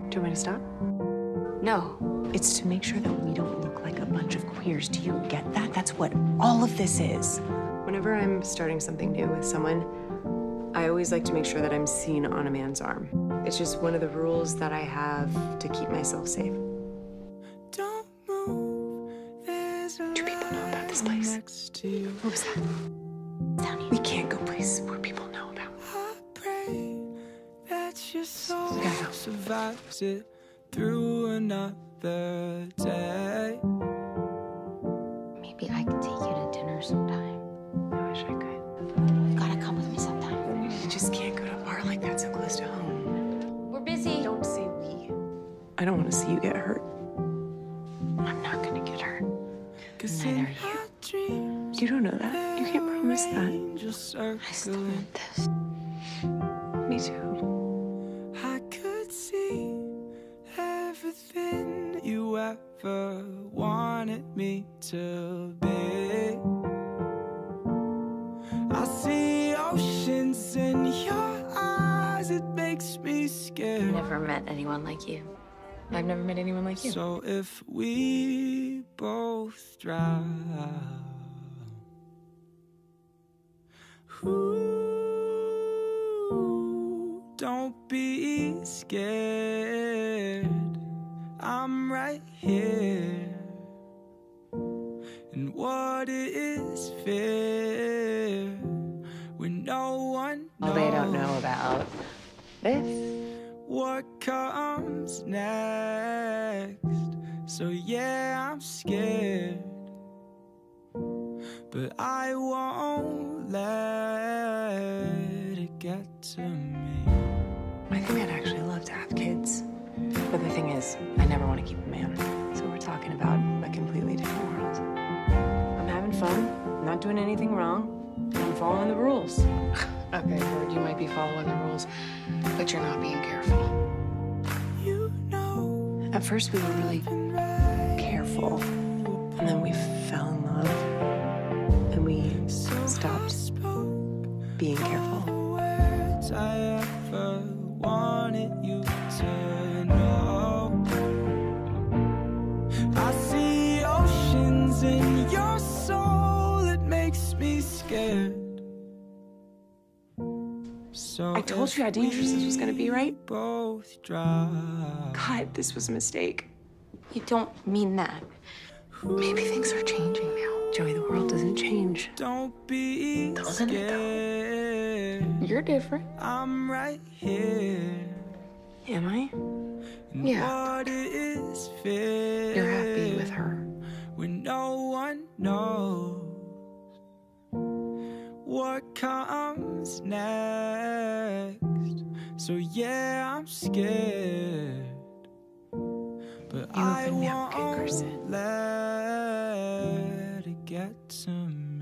Do you want me to stop? No. It's to make sure that we don't look like a bunch of queers. Do you get that? That's what all of this is. Whenever I'm starting something new with someone, I always like to make sure that I'm seen on a man's arm. It's just one of the rules that I have to keep myself safe. Don't move. Do people know about this place? What was that? Down here. We can't go places where people know about. I pray that your soul We gotta go. survives it through another day. Maybe I could take you to dinner sometime. I wish I could. You gotta come with me sometime. You just can't go to a bar like that so close to home. We're busy. Don't say we. I don't want to see you get hurt. I'm not gonna get hurt. Cause Neither in are you. my dreams, You don't know that. You can't promise that. angels I still circling. want this. Me too. I could see everything you ever wanted me to be. I see oceans in your eyes, it makes me scared. Never met anyone like you. I've never met anyone like you. So if we both drown, ooh, don't be scared. I'm right here. And what is fear when no one knows? Well, they don't know about this. What comes next? So yeah, I'm scared, but I won't let it get to me. I think I'd actually love to have kids. But the thing is, I never want to keep a man. So we're talking about a completely different world. I'm having fun, I'm not doing anything wrong, and I'm following the rules. Okay, Bird, you might be following the rules, but you're not being careful. You know, At first, we were really careful, and then we fell in love, and we stopped being careful. words I ever wanted you to know. I see oceans in your soul, it makes me scared. So I told you how dangerous this was gonna be, right? Both drown. God, this was a mistake. You don't mean that. Maybe things are changing now. Joey, the world doesn't change. Don't be Doesn't it, though? scared. You're different. I'm right here. Am I? And Yeah. what is fear? You're happy with her. When no one knows what comes next. So yeah, I'm scared, but You I opened me up, okay, won't Carson? let it get to me.